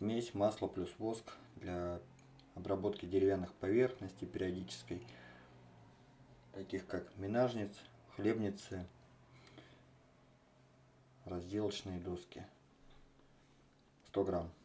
смесь масло плюс воск для обработки деревянных поверхностей периодической, таких как минажниц, хлебницы, разделочные доски. 100 грамм.